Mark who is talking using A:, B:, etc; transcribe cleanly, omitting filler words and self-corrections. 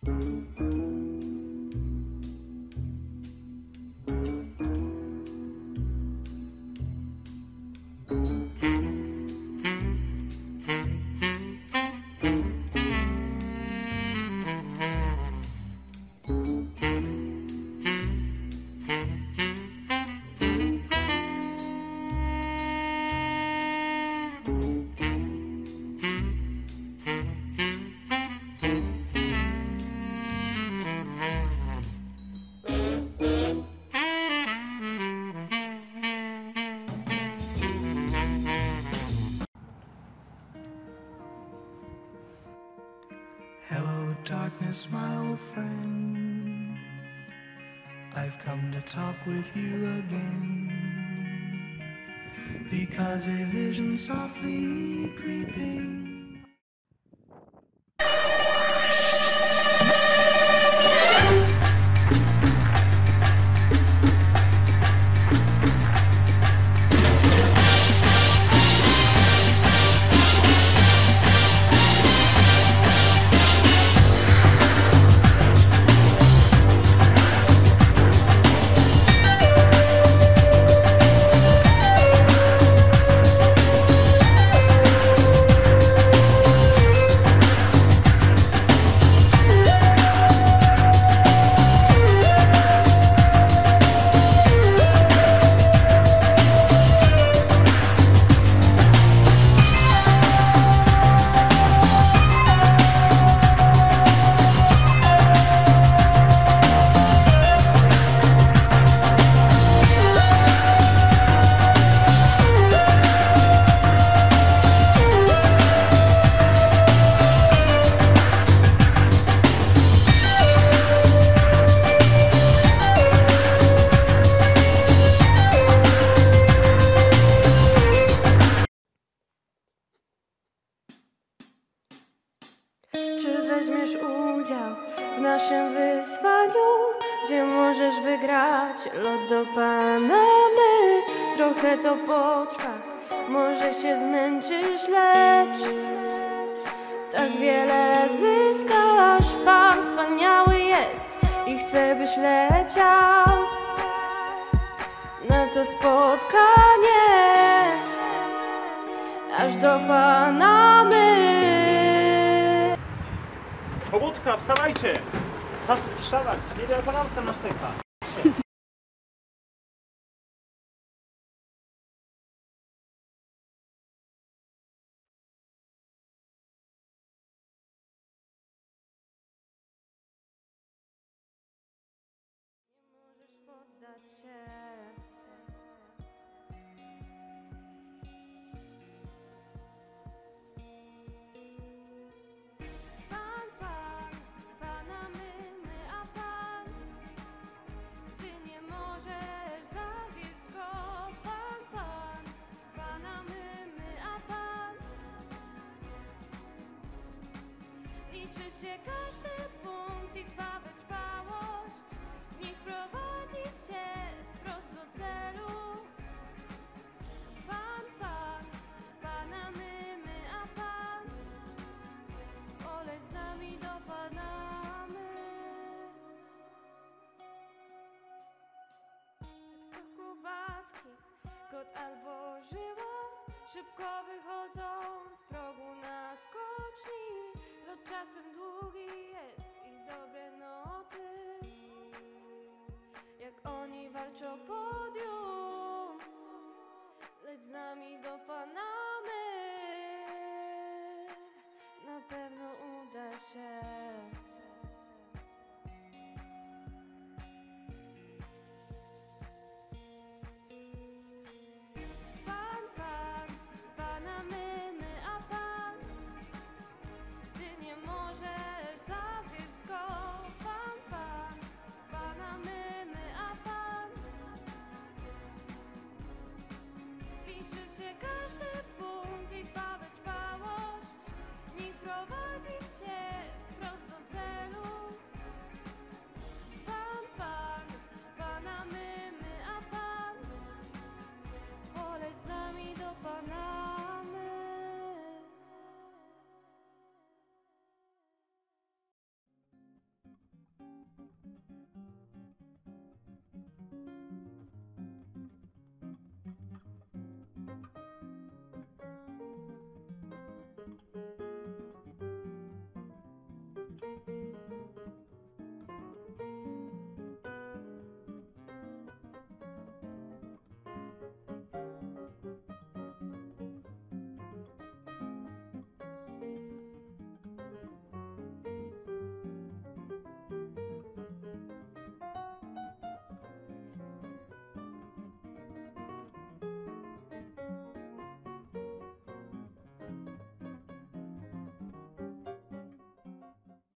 A: Hello, darkness, my old friend. I've come to talk with you again, because a vision softly creeping.
B: Czy weźmiesz udział w naszym wyzwaniu, gdzie możesz wygrać lot do Panamy? Trochę to potrwa, może się zmęczysz, lecz tak wiele zyskasz. Pan wspaniały jest i chce, byś leciał na to spotkanie aż do Panamy.
C: Pobudka, wstawajcie! Czas wstawać, jedzie panamka na szczeka.
B: Nie możesz poddać się. Liczy się każdy punkt i twa wytrwałość. Niech prowadzi cię wprost do celu.